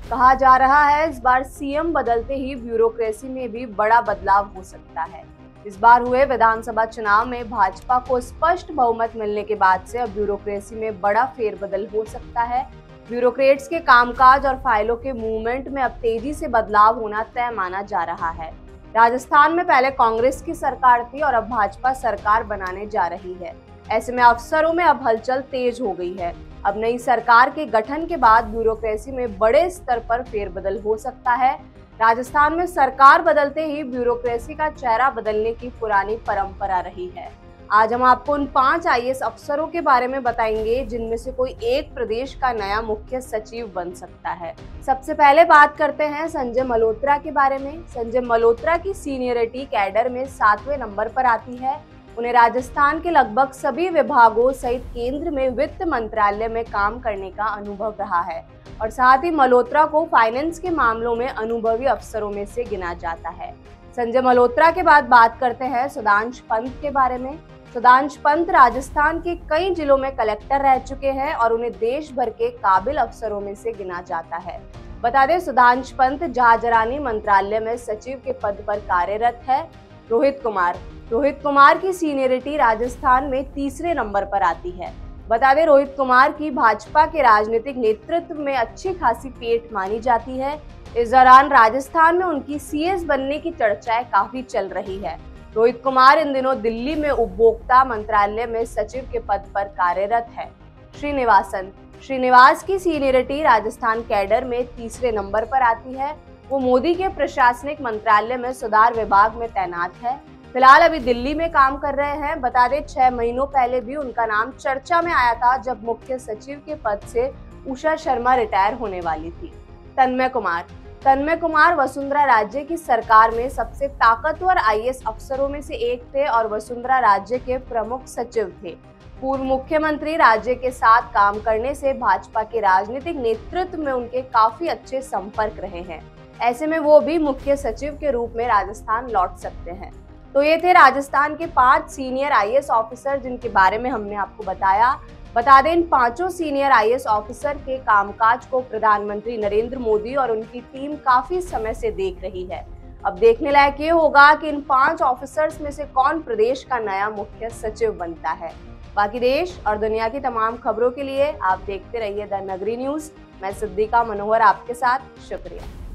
कहा जा रहा है इस बार सीएम बदलते ही ब्यूरोक्रेसी में भी बड़ा बदलाव हो सकता है। इस बार हुए विधानसभा चुनाव में भाजपा को स्पष्ट बहुमत मिलने के बाद से अब ब्यूरोक्रेसी में बड़ा फेरबदल हो सकता है। ब्यूरोक्रेट्स के कामकाज और फाइलों के मूवमेंट में अब तेजी से बदलाव होना तय माना जा रहा है। राजस्थान में पहले कांग्रेस की सरकार थी और अब भाजपा सरकार बनाने जा रही है। ऐसे में अफसरों में अब हलचल तेज हो गई है। अब नई सरकार के गठन के बाद ब्यूरोक्रेसी में बड़े स्तर पर फेरबदल हो सकता है। राजस्थान में सरकार बदलते ही ब्यूरोक्रेसी का चेहरा बदलने की पुरानी परंपरा रही है। आज हम आपको उन 5 आईएएस अफसरों के बारे में बताएंगे जिनमें से कोई एक प्रदेश का नया मुख्य सचिव बन सकता है। सबसे पहले बात करते हैं संजय मल्होत्रा के बारे में। संजय मल्होत्रा की सीनियरिटी कैडर में 7वें नंबर पर आती है। उन्हें राजस्थान के लगभग सभी विभागों सहित केंद्र में वित्त मंत्रालय में काम करने का अनुभव रहा है और साथ ही मल्होत्रा को फाइनेंस के मामलों में अनुभवी अफसरों में से गिना जाता है। संजय मल्होत्रा के बाद बात करते हैं सुधांशु पंत के बारे में। सुधांशु पंत राजस्थान के कई जिलों में कलेक्टर रह चुके हैं और उन्हें देश भर के काबिल अफसरों में से गिना जाता है। बता दें, सुधांशु पंत जहाजरानी मंत्रालय में सचिव के पद पर कार्यरत है। रोहित कुमार की सीनियरिटी राजस्थान में 3रे नंबर पर आती है। बता दें, रोहित कुमार की भाजपा के राजनीतिक नेतृत्व में अच्छी खासी पेठ मानी जाती है। इस दौरान राजस्थान में उनकी सीएस बनने की चर्चाएं काफी चल रही है। रोहित कुमार इन दिनों दिल्ली में उपभोक्ता मंत्रालय में सचिव के पद पर कार्यरत है। श्रीनिवास की सीनियरिटी राजस्थान कैडर में 3रे नंबर पर आती है। वो मोदी के प्रशासनिक मंत्रालय में सुधार विभाग में तैनात है। फिलहाल अभी दिल्ली में काम कर रहे हैं। बता दें, 6 महीनों पहले भी उनका नाम चर्चा में आया था जब मुख्य सचिव के पद से उषा शर्मा रिटायर होने वाली थी। तन्मय कुमार वसुंधरा राज्य की सरकार में सबसे ताकतवर आईएएस अफसरों में से एक थे और वसुंधरा राज्य के प्रमुख सचिव थे। पूर्व मुख्यमंत्री राज्य के साथ काम करने से भाजपा के राजनीतिक नेतृत्व में उनके काफी अच्छे संपर्क रहे हैं। ऐसे में वो भी मुख्य सचिव के रूप में राजस्थान लौट सकते हैं। तो ये थे राजस्थान के 5 सीनियर आईएएस ऑफिसर जिनके बारे में हमने आपको बताया। बता दें, इन 5 सीनियर आईएएस ऑफिसर के कामकाज को प्रधानमंत्री नरेंद्र मोदी और उनकी टीम काफी समय से देख रही है। अब देखने लायक ये होगा कि इन 5 ऑफिसर्स में से कौन प्रदेश का नया मुख्य सचिव बनता है। बाकी देश और दुनिया की तमाम खबरों के लिए आप देखते रहिए द नगरी न्यूज। मैं सिद्दीका मनोहर आपके साथ। शुक्रिया।